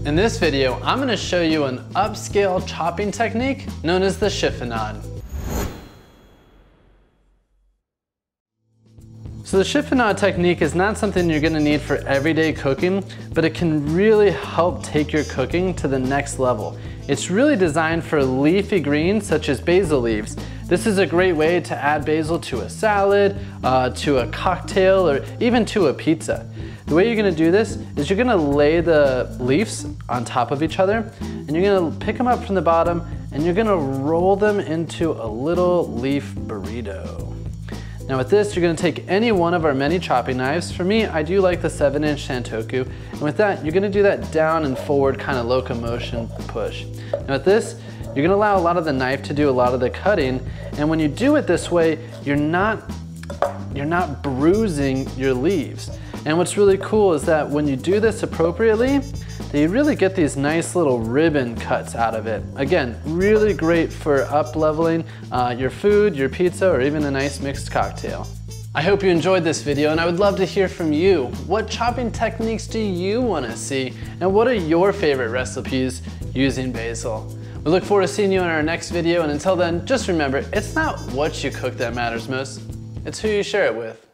In this video, I'm going to show you an upscale chopping technique known as the chiffonade. So the chiffonade technique is not something you're going to need for everyday cooking, but it can really help take your cooking to the next level. It's really designed for leafy greens such as basil leaves. This is a great way to add basil to a salad, to a cocktail, or even to a pizza. The way you're gonna do this is you're gonna lay the leaves on top of each other, and you're gonna pick them up from the bottom, and you're gonna roll them into a little leaf burrito. Now with this, you're gonna take any one of our many chopping knives. For me, I do like the 7-inch Santoku. And with that, you're gonna do that down and forward kind of locomotion push. Now with this, you're gonna allow a lot of the knife to do a lot of the cutting. And when you do it this way, you're not bruising your leaves. And what's really cool is that when you do this appropriately, that you really get these nice little ribbon cuts out of it. Again, really great for up-leveling your food, your pizza, or even a nice mixed cocktail. I hope you enjoyed this video, and I would love to hear from you. What chopping techniques do you want to see? And what are your favorite recipes using basil? We look forward to seeing you in our next video, and until then, just remember, it's not what you cook that matters most, it's who you share it with.